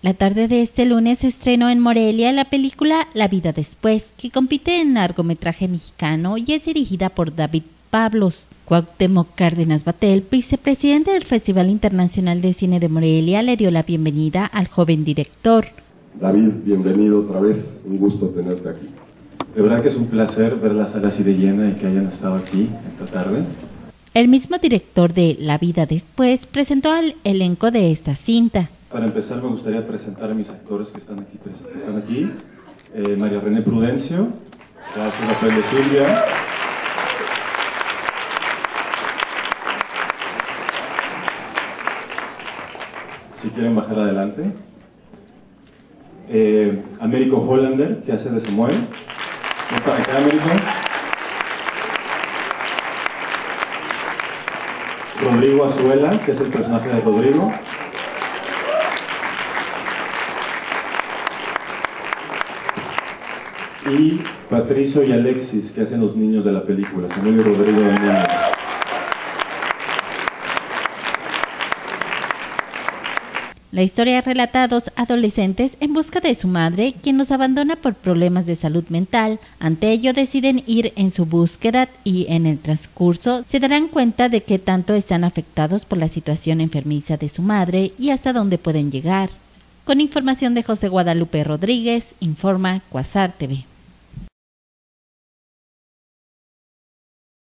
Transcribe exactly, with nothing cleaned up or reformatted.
La tarde de este lunes se estrenó en Morelia la película La vida después, que compite en largometraje mexicano y es dirigida por David Pablos. Cuauhtémoc Cárdenas Batel, vicepresidente del Festival Internacional de Cine de Morelia, le dio la bienvenida al joven director. David, bienvenido otra vez, un gusto tenerte aquí. De verdad que es un placer ver la sala así de llena y que hayan estado aquí esta tarde. El mismo director de La vida después presentó al elenco de esta cinta. Para empezar me gustaría presentar a mis actores que están aquí. Que están aquí. Eh, María René Prudencio, que hace el papel de Silvia. Si quieren bajar adelante. Eh, Américo Hollander, que hace de Samuel. Ven para acá, Américo. Rodrigo Azuela, que es el personaje de Rodrigo. Y Patricio y Alexis, que hacen los niños de la película, Samuel y Rodrigo de niños. La historia relata a dos adolescentes en busca de su madre, quien los abandona por problemas de salud mental. Ante ello deciden ir en su búsqueda y en el transcurso se darán cuenta de qué tanto están afectados por la situación enfermiza de su madre y hasta dónde pueden llegar. Con información de José Guadalupe Rodríguez, informa Quasar T V.